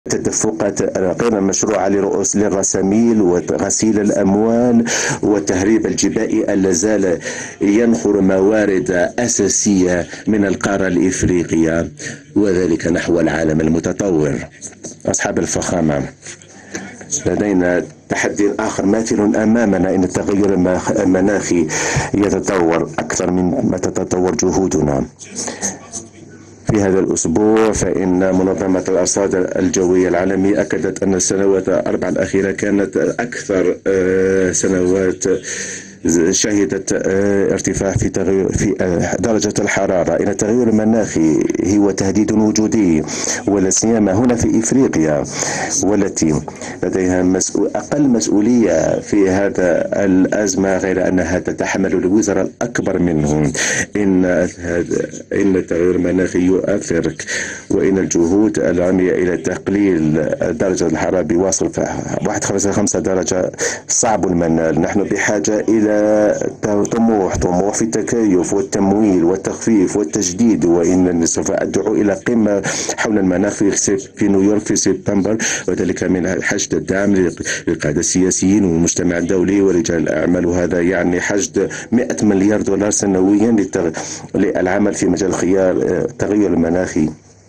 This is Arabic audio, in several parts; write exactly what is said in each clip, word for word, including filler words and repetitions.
التدفقات غير مشروعة لرؤوس للرساميل وغسيل الأموال والتهريب الجبائي الذي زال ينخر موارد أساسية من القارة الإفريقية وذلك نحو العالم المتطور. أصحاب الفخامة، لدينا تحدي آخر ماثل أمامنا، إن التغير المناخي يتطور أكثر مما تتطور جهودنا. في هذا الأسبوع فإن منظمة الأرصاد الجوية العالمية أكدت أن السنوات الأربع الأخيرة كانت أكثر سنوات شهدت ارتفاع في تغير في درجة الحرارة. إن التغير المناخي هو تهديد وجودي ولا سيما هنا في إفريقيا، والتي لديها مسؤول أقل مسؤولية في هذا الأزمة، غير أنها تتحمل الوزر الأكبر منهم. إن إن التغير المناخي يؤثر، وإن الجهود العامية إلى تقليل درجة الحرارة بوصل واحد فاصلة خمسة درجة صعب المنال. نحن بحاجة إلى طموح طموح في التكيف والتمويل والتخفيف والتجديد. وإن سوف أدعو إلى قمة حول المناخ في في نيويورك في سبتمبر، وذلك من حشد الدعم للقادة السياسيين والمجتمع الدولي ورجال الأعمال، وهذا يعني حشد مئة مليار دولار سنويا للعمل في مجال خيار التغير المناخي.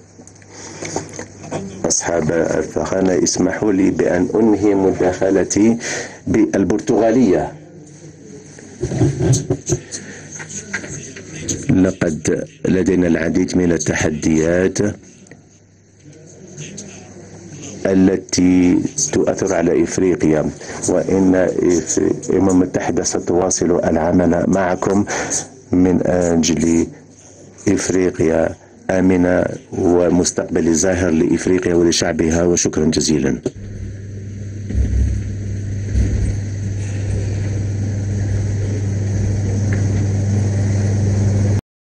أصحاب الفخامة، اسمحوا لي بأن أنهي مداخلتي بالبرتغالية. لقد لدينا العديد من التحديات التي تؤثر على إفريقيا، وإن الأمم المتحدة ستواصل العمل معكم من أجل إفريقيا آمنة ومستقبل زاهر لإفريقيا ولشعبها، وشكرا جزيلا.